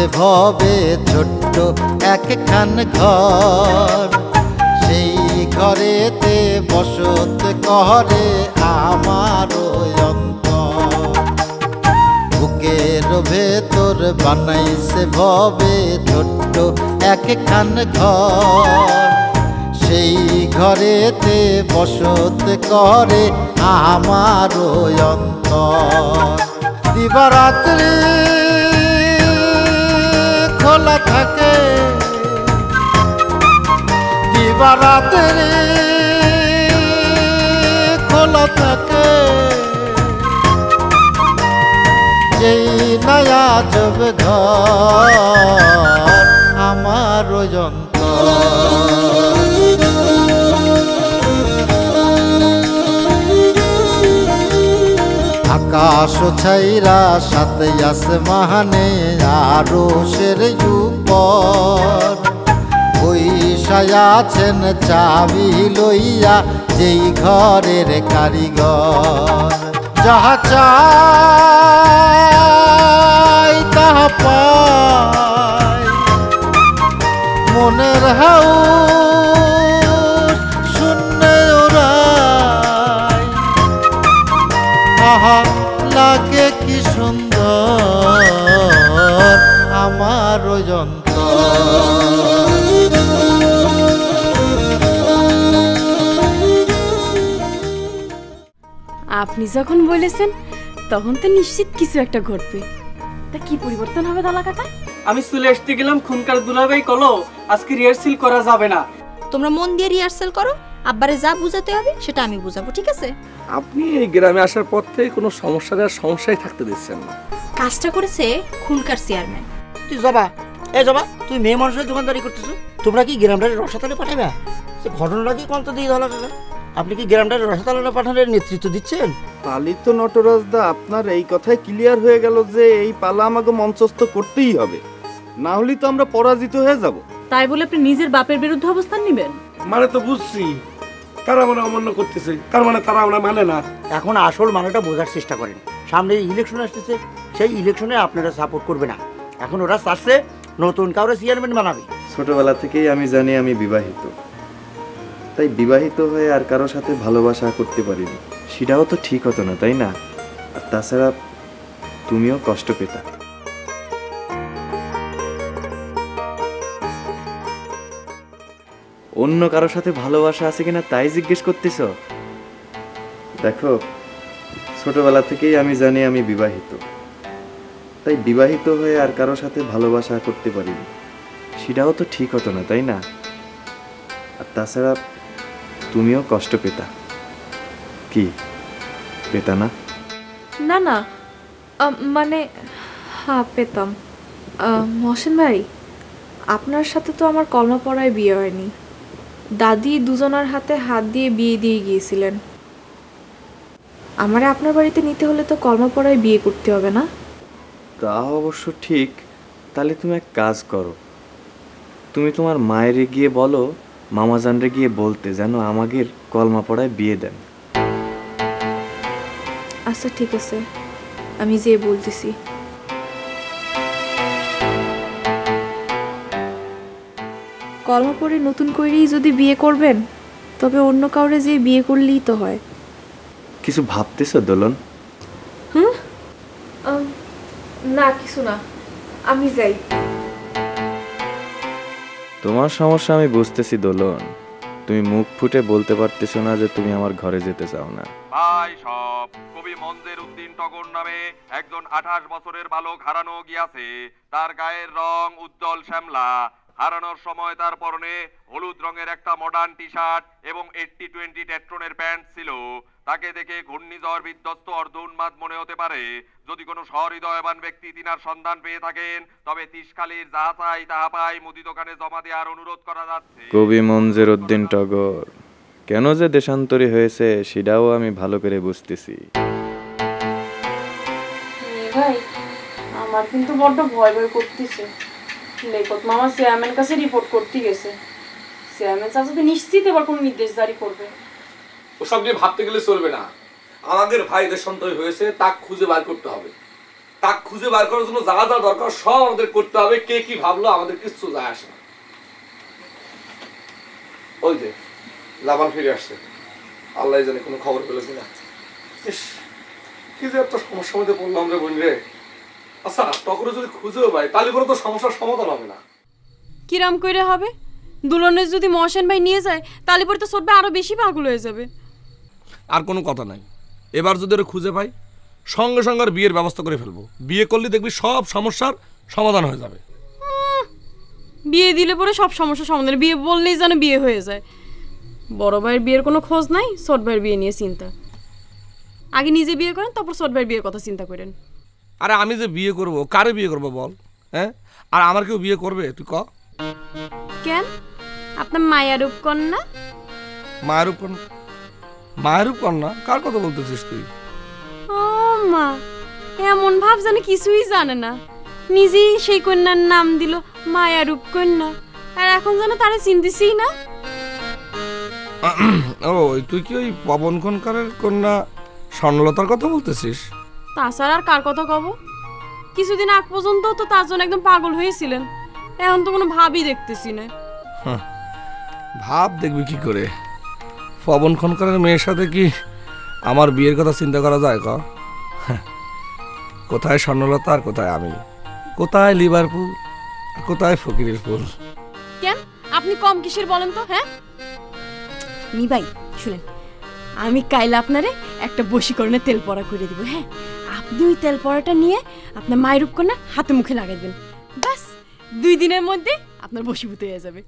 ভবে ছোট্ট একখান ঘর, সেই ঘরেতে বসত করে আমার অন্তর। বুকের ভেতর বানাইছে ভবে ছোট্ট একখান ঘর, সেই ঘরেতে বসত করে আমার অন্তর। দিবারাত্রি খোলা থাকে, দিবারাত্রি খোলা থাকে, যেই নয়া জব ঘর আমার অন্তর। আকাশ ছাইরা সাথে আসমানে আরো সের উপর, বৈশায় আছেন চাবি লইয়া যেই ঘরের কারিগর। যাহা চাই তাহা পাই, মনের হাউস শূন্যে ওরাই, আহা লাগে কি সুন্দর আমার অন্তর। আপনি যখন বলেছেন তখন তো নিশ্চিত কিছু একটা ঘটবে। তা কি পরিবর্তন হবে দলা কাকা? আমি চলে আসতে গেলাম, খুনকার দুলাভাই কলো আজকে রিহার্সেল করা যাবে না। তোমরা মন দিয়ে রিহার্সেল করো, আব্বারে যা বুঝাতে হবে সেটা আমি বুঝাবো, ঠিক আছে? আপনি এই গ্রামে আসার পর থেকে কোনো সমস্যায় থাকতে দিচ্ছেন না। কাজটা করেছে খুনকার চেয়ারম্যান। তুই জবা, এ জবা, তুই মেয়ে মানুষের দোকানদারি করতেছো, তোমরা কি গ্রামটারে রসাতলে পাঠাবে? সে ঘটনাটা কি কন্ত দিয়ে ধরা কাকা? আপনি কি গ্রামটারে রসাতলে পাঠানোর নেতৃত্ব দিচ্ছেন? তাহলে তো নটরাজ দা আপনার এই কথাই ক্লিয়ার হয়ে গেল যে এই পালা আমাকে মঞ্চস্থ করতেই হবে, না হলে তো আমরা পরাজিত হয়ে যাব। তাই বলে আপনি নিজের বাপের বিরুদ্ধে অবস্থান নেবেন? মানে তো বুঝছি তারা মানে অমান্য করতেছে, তার মানে তারা আমরা মানে না। এখন আসল মানেটা বোঝার চেষ্টা করেন। সামনে ইলেকশন আসতেছে, সেই ইলেকশনে আপনারা সাপোর্ট করবে না। এখন ওরা চাচ্ছে নতুন কাউরে চেয়ারম্যান বানাবে। ছোটবেলা থেকেই আমি জানি আমি বিবাহিত, তাই বিবাহিত হয়ে আর কারো সাথে ভালোবাসা করতে পারিনি, সেটাও তো ঠিক হতো না, তাই না? আর তাছাড়া তুমিও কষ্ট পেতা। অন্য কারো সাথে ভালোবাসা আছে কিনা তাই জিজ্ঞেস করতেছ? দেখো, ছোটবেলা থেকেই আমি জানি আমি বিবাহিত, তাই বিবাহিত হয়ে আর কারো সাথে ভালোবাসা করতে পারিনি, সেটাও তো ঠিক হতো না, তাই না? আর তাছাড়া তুমিও কষ্ট পেতা, কি পেতা না? না না, মানে হ্যাঁ পেতাম। মহসিন ভাই, আপনার সাথে তো আমার কলমা পড়ায় বিয়ে হয়নি। দাদি দুজনার হাতে হাত দিয়ে বিয়ে দিয়ে গিয়েছিলেন। আমারে আপনার বাড়িতে নিতে হলে তো কলমা পড়ায় বিয়ে করতে হবে না? তা অবশ্য ঠিক। তাহলে তুমি এক কাজ করো, তুমি তোমার মায়ের গিয়ে বলো, মামাজানরে গিয়ে বলতে যেন আমাদের কলমা পড়ায় বিয়ে দেন। আচ্ছা ঠিক আছে, আমি যেয়ে বলতেছি। কলমা পড়ে নতুন করেই যদি বিয়ে করবেন, তবে অন্য কাউরে যে বিয়ে করলেই তো হয়। কিছু ভাবতেছো দোলন? হুম, না কিছু না, আমি যাই। তোমার সমস্যা আমি বুঝতেছি দোলন, তুমি মুখ ফুটে বলতে পারতেছো না যে তুমি আমার ঘরে যেতে চাও না। ভাই সব কবি মঞ্জের উদ্দিন টগর নামে একজন 28 বছরের বালক হারানো গিয়াছে। তার গায়ের রং উজ্জ্বল শ্যামলা। হারানোর সময় তার পরনে হলুদ রঙের একটা মডার্ন টি শার্ট এবং 80-20 টেট্রনের প্যান্ট ছিল। তাকে দেখে ঘূর্ণিঝড় বিধ্বস্ত অর্ধ উন্মাদ মনে হতে পারে। যদি কোনো সহৃদয়বান ব্যক্তি তিনার সন্ধান পেয়ে থাকেন, তবে তিসখালীর যাহা চাই তাহা পাই মুদি দোকানে জমা দেওয়ার অনুরোধ করা যাচ্ছে। কবি মঞ্জের উদ্দিন টগর কেন যে দেশান্তরী হয়েছে সেটাও আমি ভালো করে বুঝতেছি। ভাই, আমার কিন্তু বড্ড ভয় ভয় করতেছে। লেখক মামা চেয়ারম্যান কাছে রিপোর্ট করতে গেছে। চেয়ারম্যান চাচা তো নিশ্চিত এবার কোনো নির্দেশ জারি করবে। ওসব নিয়ে ভাবতে গেলে চলবে না। আমাদের ভাই দেশান্তরী হয়েছে, তা খুঁজে বার করতে হবে। তাক খুঁজে বার করার জন্য যা যা দরকার সব আমাদের করতে হবে। কে কি ভাবলো আমাদের কিছু যায় আসে না। ওই যে লাবান ফিরে আসছে, আল্লাহ জানে কোনো খবর পেল কিনা। ইস, কি যে একটা সমস্যার মধ্যে পড়লাম রে বোন রে। আচ্ছা টকরে যদি খুঁজেও পাই তাহলে পরে তো সমস্যার সমাধান হবে না। কিরাম কইরে হবে? দুলনের যদি মহসেন ভাই নিয়ে যায় তাহলে পরে তো ছোট ভাই আরো বেশি পাগল হয়ে যাবে। আর কোনো কথা নাই, এবার যদি ওরা খুঁজে পাই সঙ্গে সঙ্গে আর বিয়ের ব্যবস্থা করে ফেলবো। বিয়ে করলে দেখবি সব সমস্যার সমাধান হয়ে যাবে। বিয়ে দিলে পরে সব সমস্যা সমাধান, বিয়ে বললেই যেন বিয়ে হয়ে যায়। বড় ভাইয়ের বিয়ের কোনো খোঁজ নাই, ছোট ভাইয়ের বিয়ে নিয়ে চিন্তা। আগে নিজে বিয়ে করেন, তারপর ছোট ভাইয়ের বিয়ের কথা চিন্তা করেন। আরে আমি যে বিয়ে করব, কারে বিয়ে করব বল? হ্যাঁ, আর আমার কেউ বিয়ে করবে তুই ক? কেন? আপনার মায়ারূপ কন্যা? মায়েরূপ কন্যা? মায়েরূপ কন্যা কার কথা বলতেছিস তুই? ও মা, এমন ভাব জানে কিছুই জানে না, নিজেই সেই কন্যার নাম দিল মায়ারূপ কন্যা, আর এখন যেন তারা চিনতেছি না। ও তুই কি ওই পবন খনকারের কন্যা স্বর্ণলতার কথা বলতেছিস? তাছাড়া আর কার কথা কব? কিছুদিন আগ পর্যন্ত তো তার জন্য একদম পাগল হয়েছিলেন, এখন তো কোনো ভাবই দেখতেছি না। ভাব দেখবি কি করে? পবন খনকারের মেয়ের সাথে কি আমার বিয়ের কথা চিন্তা করা যায় ক? কোথায় স্বর্ণলতা আর কোথায় আমি, কোথায় লিভারপুল আর কোথায় ফকিরের ফুল। কেন আপনি কম কিসের বলেন তো? হ্যাঁ মি ভাই শুনেন, আমি কাইলে আপনারে একটা বশীকরণের তেল পড়া করে দিব। হ্যাঁ, আপনি ওই তেল পড়াটা নিয়ে আপনার মায়ের কন্যা হাতে মুখে লাগাই দেবেন, ব্যাস 2 দিনের মধ্যে আপনার বশীভূত হয়ে যাবে।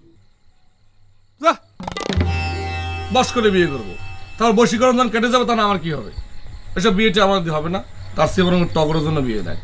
বাস করে বিয়ে করবো, তার বশীকরণ যখন কেটে যাবে তখন আমার কি হবে? এসব বিয়েটা আমার হবে না, তার চেয়ে বরং টগরের জন্য বিয়ে দেয়।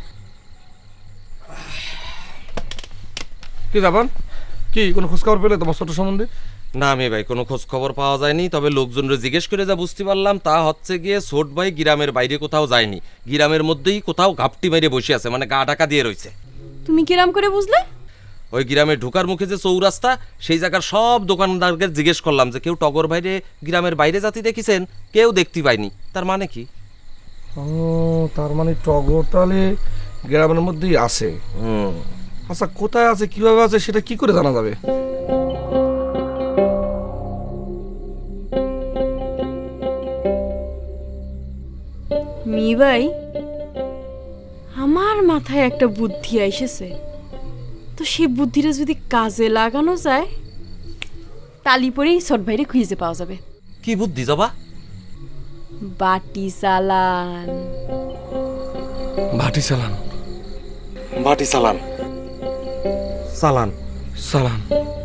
কি যাবেন? কি কোনো খোঁজখবর পেলে তোমার ছোট সম্বন্ধে? না মেয়ে ভাই, কোনো খোঁজ খবর পাওয়া যায়নি। তবে লোকজনরে জিজ্ঞেস করে যা বুঝতে পারলাম তা হচ্ছে গিয়ে ছোট ভাই গ্রামের বাইরে কোথাও যায়নি, গ্রামের মধ্যেই কোথাও ঘাপটি মেরে বসে আছে, মানে গা ঢাকা দিয়ে রয়েছে। তুমি কিরাম করে বুঝলে? ওই গ্রামে ঢোকার মুখে যে চৌরাস্তা, সেই জায়গার সব দোকানদারকে জিজ্ঞেস করলাম যে কেউ টগর ভাইরে গ্রামের বাইরে জাতি দেখেছেন, কেউ দেখতে পাইনি। তার মানে কি? ও তার মানে টগর তাহলে গ্রামের মধ্যেই আছে। আচ্ছা কোথায় আছে, কিভাবে আছে, সেটা কি করে জানা যাবে? মি ভাই, আমার মাথায় একটা বুদ্ধি এসেছে, তো সেই বুদ্ধিটা যদি কাজে লাগানো যায় তালি পরেই ছোট ভাইরে খুঁজে পাওয়া যাবে। কি বুদ্ধি জবা? বাটি চালান। বাটি চালান? বাটি চালান? চালান চালান?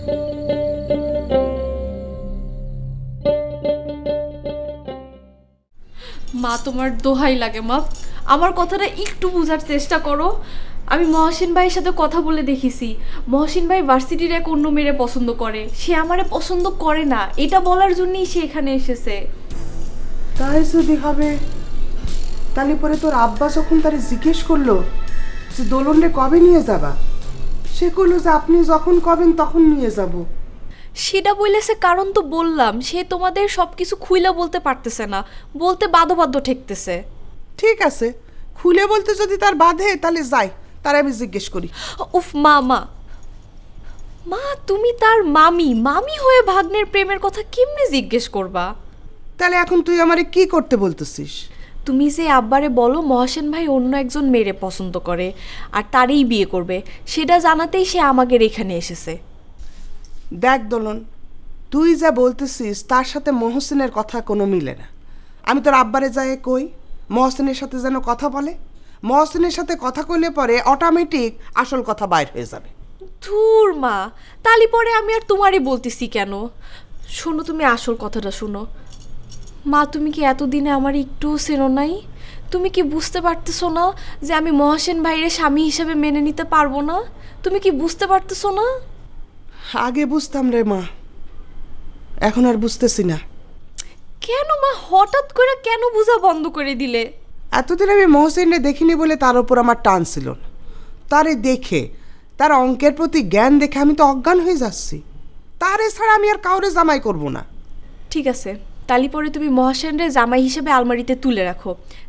মা তোমার দোহাই লাগে মা, আমার কথাটা একটু বোঝার চেষ্টা করো। আমি মহসিন ভাইয়ের সাথে কথা বলে দেখেছি, মহসিন ভাই ভার্সিটির এক অন্য মেয়েরে পছন্দ করে, সে আমারে পছন্দ করে না, এটা বলার জন্যই সে এখানে এসেছে। তাই যদি হবে তাহলে পরে তোর আব্বা যখন তারে জিজ্ঞেস করলো যে দোলনরে কবে নিয়ে যাবা, সে কইলো যে আপনি যখন কবেন তখন নিয়ে যাব। সেটা বলেছে কারণ তো বললাম, সে তোমাদের সবকিছু খুইলা বলতে পারতেছে না, বলতে বাধ্য ঠেকতেছে। ঠিক আছে, খুলে বলতে যদি তার বাধে তাহলে যাই, তার আমি জিজ্ঞেস করি। উফ মা, মা তুমি তার মামি হয়ে ভাগ্নের প্রেমের কথা কেমনে জিজ্ঞেস করবা? তাহলে এখন তুই আমারে কি করতে বলতেছিস? তুমি যে আব্বারে বলো মহসেন ভাই অন্য একজন মেয়েরে পছন্দ করে আর তারই বিয়ে করবে, সেটা জানাতেই সে আমাদের এখানে এসেছে। দেখ দোলন, তুই যা বলতেছিস তার সাথে মহসিনের কথা কোনো মিলে না। আমি তোর আব্বারে যাই কই মহসিনের সাথে যেন কথা বলে, মহসিনের সাথে কথা কইলে পরে অটোমেটিক আসল কথা বাইর হয়ে যাবে। ধুর মা, তালি পরে আমি আর তোমারই বলতেছি কেন? শোনো, তুমি আসল কথাটা শোনো। মা তুমি কি এতদিনে আমার একটুও চেনো নাই? তুমি কি বুঝতে পারতেছো না যে আমি মহসেন ভাইয়ের স্বামী হিসেবে মেনে নিতে পারবো না? তুমি কি বুঝতে পারতেছো না? আগে বুঝতাম রে মা, এখন আর বুঝতেছি না। কেন মা, হঠাৎ করে কেন বোঝা বন্ধ করে দিলে? এতদিন আমি মহসিনরে দেখিনি বলে তার উপর আমার টান ছিল না। তারে দেখে, তার অঙ্কের প্রতি জ্ঞান দেখে আমি তো অজ্ঞান হয়ে যাচ্ছি। তারে ছাড়া আমি আর কাউরে জামাই করব না। ঠিক আছে, তালি পরে তুমি মহাসেনরে জামাই হিসেবে আলমারিতে তুলে রাখো,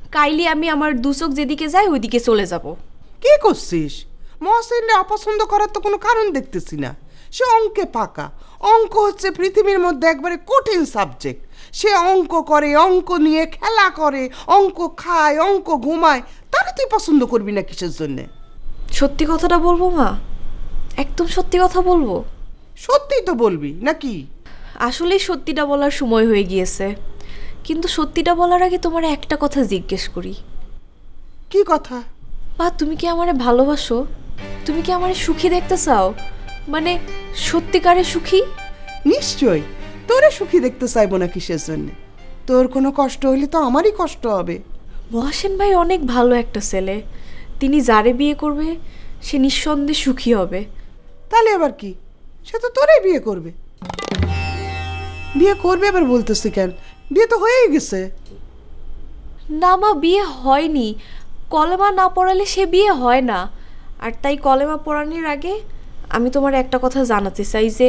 কাইলি আমি আমার দুচোখ যেদিকে যাই ওইদিকে চলে যাব। কি করছিস? মহসিনরে অপছন্দ করার তো কোনো কারণ দেখতেছি না। সে অঙ্কে পাকা। অঙ্ক হচ্ছে পৃথিবীর মধ্যে একবারে কঠিন সাবজেক্ট। সে অঙ্ক করে, অঙ্ক নিয়ে খেলা করে, অঙ্ক খায়, অঙ্ক ঘুমায়। তারে তুই পছন্দ করবি না কিসের জন্যে? সত্যি কথাটা বলবো মা, একদম সত্যি কথা বলবো। সত্যি তো বলবি নাকি? আসলেই সত্যিটা বলার সময় হয়ে গিয়েছে, কিন্তু সত্যিটা বলার আগে তোমার একটা কথা জিজ্ঞেস করি। কি কথা? মা, তুমি কি আমারে ভালোবাসো? তুমি কি আমারে সুখী দেখতে চাও? মানে সত্যিকারে সুখী? নিশ্চয়। তোরে সুখী দেখতে চাইবো না কিসের জন্য? তোর কোনো কষ্ট হইলে তো আমারই কষ্ট হবে। মহাসেন ভাই অনেক ভালো একটা ছেলে, তিনি যারে বিয়ে করবে সে নিঃসন্দেহে সুখী হবে। তাহলে আবার কি? সে তো তোরাই বিয়ে করবে। বিয়ে করবে আবার বলতেছি কেন? বিয়ে তো হয়েই গেছে। না মা, বিয়ে হয়নি। কলেমা না পড়ালে সে বিয়ে হয় না। আর তাই কলেমা পড়ানোর আগে আমি তোমার একটা কথা জানাতে চাই যে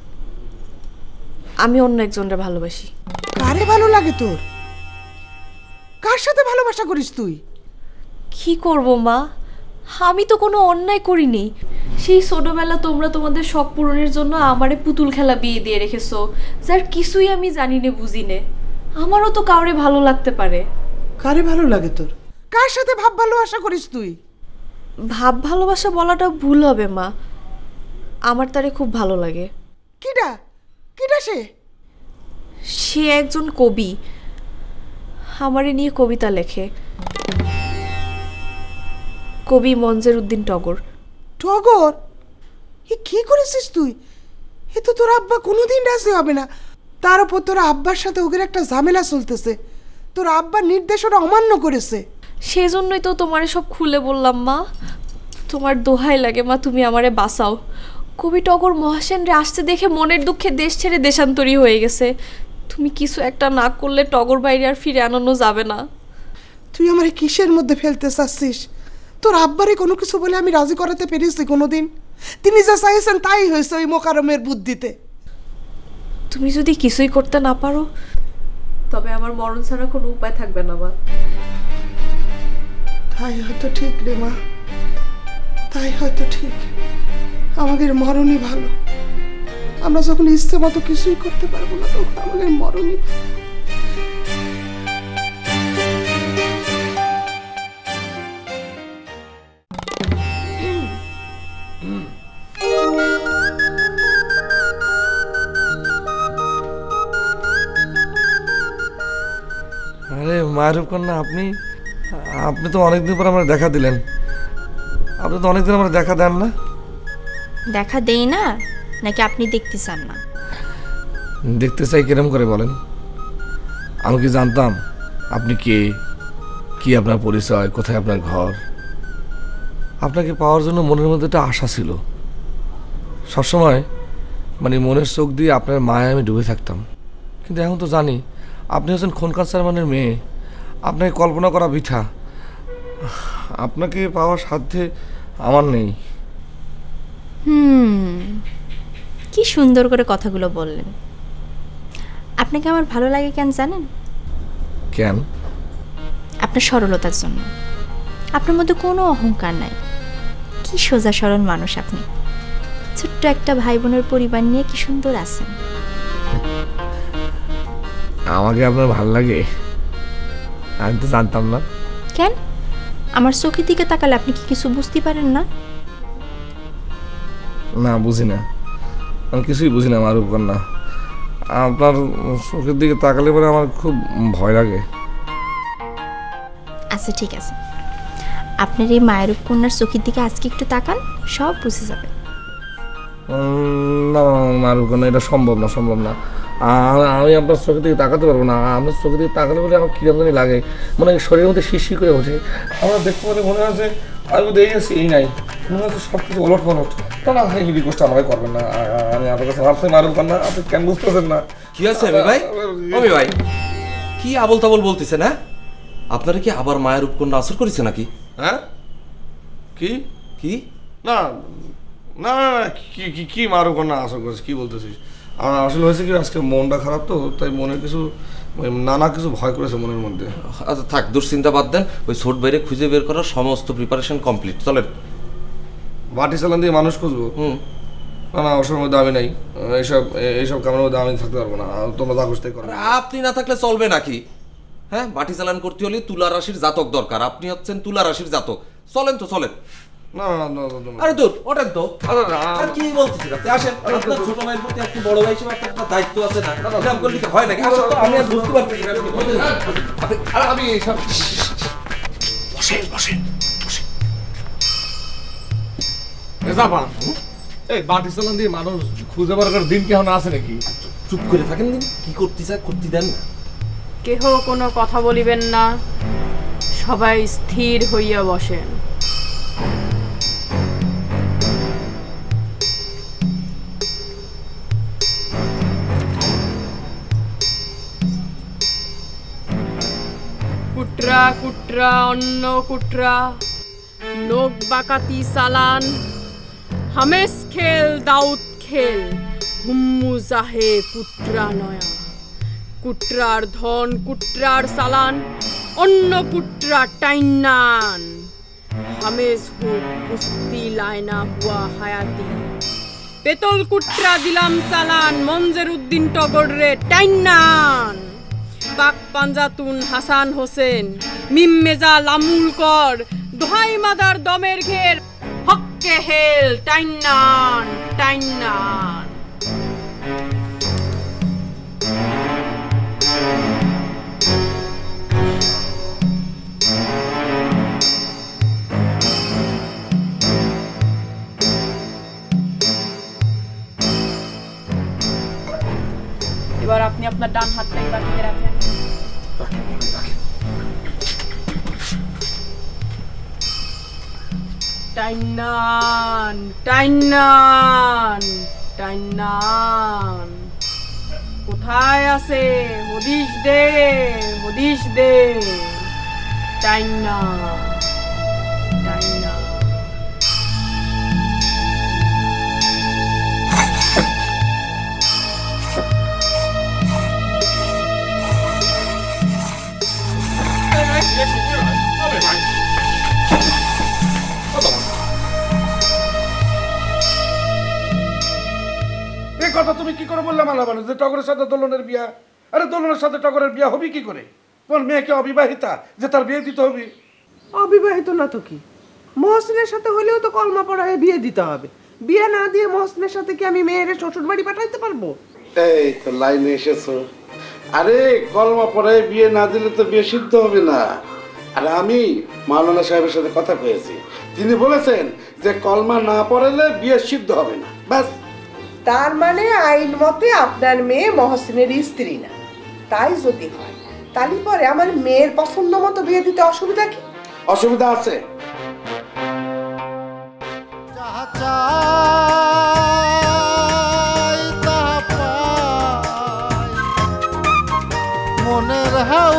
আমি অন্য একজনকে ভালোবাসি। কারে ভালো লাগে তোর? কার সাথে ভালোবাসা করিস তুই? কি করব মা, আমি তো কোনো অন্যায় করিনি। সেই ছোটবেলা তোমরা তোমাদের শখ পূরণের জন্য আমারে পুতুল খেলা বিয়ে দিয়ে রেখেছো, যার কিছুই আমি জানি না বুঝি নে। আমারও তো কাউরে ভালো লাগতে পারে। কারে ভালো লাগে তোর? কার সাথে ভাব ভালোবাসা করিস তুই? ভাব ভালোবাসা বলাটা ভুল হবে মা, আমার তারে খুব ভালো লাগে। কিডা? কিডা সে? সে একজন কবি, আমারে নিয়ে কবিতা লেখে। কবি মঞ্জের উদ্দিন টগর। টগর? এ কি করেছিস তুই? এ তো তোর আব্বা কোনোদিন রাজি হবে না। তার উপর তোর আব্বার সাথে ওদের একটা ঝামেলা চলতেছে। তোর আব্বার নির্দেশ ওরা অমান্য করেছে। সেজন্যই তো তোমারে সব খুলে বললাম মা। তোমার দোহাই লাগে মা, তুমি আমারে বাঁচাও। কবি টগর মহাসেন রে আসতে দেখে মনের দুঃখে দেশ ছেড়ে দেশান্তরী হয়ে গেছে। তুমি কিছু একটা না করলে টগর বাইরে আর ফিরে আনানো যাবে না। তুই আমারে কিসের মধ্যে ফেলতে চাচ্ছিস? তোর আব্বারে কোনো কিছু বলে আমি রাজি করাতে পেরেছি কোনোদিন? তিনি যা চাইছেন তাই হয়েছে ওই মোকারমের বুদ্ধিতে। তুমি যদি কিছুই করতে না পারো তবে আমার মরণ ছাড়া কোনো উপায় থাকবে না মা। তাই হয়তো ঠিক রে মা, তাই হয়তো ঠিক। আমাদের মরণই ভালো। আমরা যখন ইচ্ছে মতো কিছুই করতে পারবো না তখন আমাদের মরণই ভালো। আরে মারুফ কন্যা, আপনি আপনি তো অনেকদিন পর আমার দেখা দিলেন। আপনি তো অনেকদিন আমার দেখা দেন না। দেখা দেই না নাকি আপনি দেখতে চান না? দেখতে চাই কিরম করে বলেন? আমি কি জানতাম আপনি কে, কি আপনার পরিচয়, কোথায় আপনার ঘর? আপনাকে পাওয়ার জন্য মনের মধ্যে একটা আশা ছিল সবসময়। মানে মনের চোখ দিয়ে আপনার মায়ে আমি ডুবে থাকতাম। কিন্তু এখন তো জানি আপনি হচ্ছেন খনকার চেয়ারম্যানের মেয়ে। আপনাকে কল্পনা করা বৃথা। আপনাকে পাওয়ার সাধ্যে আমার নেই। কি সুন্দর করে কথাগুলো বললেন। আপনাকে আমার ভালো লাগে কেন জানেন? কেন? আপনার সরলতার জন্য। আপনার মধ্যে কোনো অহংকার নাই। কি সোজা সরল মানুষ আপনি। ছোট্ট একটা ভাই বোনের পরিবার নিয়ে কি সুন্দর আছেন। আমাকে আপনার ভালো লাগে? আমি তো জানতাম না। কেন? আমার চোখের দিকে তাকালে আপনি কি কিছু বুঝতে পারেন না? না, বুঝি না। আমি কিছুই বুঝি না মারুফ কন্যা। আপনার চোখের দিকে তাকালে পরে আমার খুব ভয় লাগে। আচ্ছা ঠিক আছে, আপনার এই মায়ের কন্যার চোখের দিকে আজকে একটু তাকান, সব বুঝে যাবে। না মারুফ কন্যা, এটা সম্ভব না, সম্ভব না। আমি আপনার চোখের দিকে তাকাতে পারবো না। আপনার চোখের দিকে তাকালে বলে আমার কিরম জানি লাগে, মানে শরীরের মধ্যে শিরশির করে ওঠে। আমার দেখতে পারে মনে হচ্ছে আমি বোধ হচ্ছে এই নাই, মনে হচ্ছে সব কিছু ওলট পালট। না এই রিকোয়েস্ট আমাকে করবেন না। আমি আপনার কাছে ভাবছি মারুফ কন্যা, আপনি কেন বুঝতেছেন না? কি আছে আমি ভাই? আমি ভাই কি আবল তাবল বলতেছে না? আপনারা কি আবার মায়ের উপকন্যা আসর করেছে নাকি? হ্যাঁ? কি কি? না না কি মারুফ কন্যা আসর করেছে? কি বলতেছিস? আমার আসলে হয়েছে কি, আজকে মনটা খারাপ তো, তাই মনে কিছু ওই নানা কিছু ভয় করেছে মনের মধ্যে। আচ্ছা থাক, দুশ্চিন্তা বাদ দেন। ওই ছোট বাইরে খুঁজে বের করার সমস্ত প্রিপারেশন কমপ্লিট। চলেন। বাটি চালান দিয়ে মানুষ খুঁজবো? না না, ওসবের মধ্যে আমি নাই। এইসব কামের মধ্যে আমি থাকতে পারবো না। তোমরা যা খুঁজতে করো। আপনি না থাকলে চলবে নাকি? হ্যাঁ, বাটি চালান করতে হলে তুলা রাশির জাতক দরকার। আপনি হচ্ছেন তুলা রাশির জাতক। চলেন তো, চলেন। না না না, আরে দূর, ওঠেন তো। আর কি বলতেছেন আপনি? আসেন, আপনার ছোট ভাইয়ের প্রতি একটু বড় ভাই হিসেবে আপনার একটা দায়িত্ব আছে না? এরকম করলে কি হয় নাকি? আসলে তো আমি আর বুঝতে পারছি না। আমি এইসব বসেন বসেন বসেন। জাপান এই বাটি চালান দিয়ে মানুষ খুঁজে বার করার দিন কি এখন আছে নাকি? চুপ করে থাকেন দিন, কি করতে চায় করতে দেন না। কেহ কোনো কথা বলিবেন না, সবাই স্থির হইয়া বসেন। কুটরা কুটরা অন্ন কুটরা, নোক বাকাতি সালান, হামেস খেল দাউদ খেল, হুম্মু জাহে কুটরা নয়া। কুটরার ধন কুটরার সালান, অন্য কুটরা টাইনান, হামেস হুক কুস্তি লায়না হুয়া হায়াতি। পেতল কুটরা দিলাম চালান, মঞ্জের উদ্দিন টগর রে টাইনান। পাক পাঞ্জাতুন হাসান হোসেন, মিম্মেজা লামুল কর, দোহাই মাদার দমের ঘের, হক্কে হেল টাইনান টাইনান। এবার আপনি আপনার ডান হাতটা এবার দিয়ে রাখেন। টাইনান টাইনান টাইনান। কোথায় আছে? হদিশ দে হদিশ দে। টাইনান টাইনান। এই কথা তুমি কি করে বললে মালাবানু যে টগরের সাথে দোলনের বিয়া? আরে দোলনের সাথে টগরের বিয়া হবে কি করে? তোমার মেয়েকে অবিবাহিতা যে তার বিয়ে দিতে হবে? অবিবাহিত না তো কি, মহসিনের সাথে হলেও তো কলমা পড়ায় বিয়ে দিতে হবে। বিয়ে না দিয়ে মহসিনের সাথে কি আমি মেয়ের শ্বশুর বাড়ি পাঠাইতে পারবো? এই তো লাইনে এসেছো। আরে কলমা পড়ায় বিয়ে না দিলে তো বিয়ে সিদ্ধ হবে না। আর আমি মাওলানা সাহেবের সাথে কথা কয়েছি, তিনি বলেছেন যে কলমা না পড়ালে বিয়ে সিদ্ধ হবে না। ব্যাস। তার মানে আইন মতে আপনার মেয়ে মহসিনের স্ত্রী না। তাই যদি হয় তাহলে পরে আমার মেয়ের পছন্দ মতো বিয়ে দিতে অসুবিধা কি? অসুবিধা আছে। মনের হাউ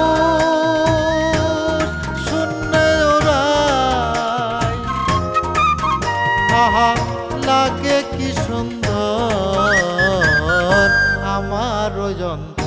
শূন্যে ওরাই, আহা লাগে কি সুন্দর আমার যন্ত্র।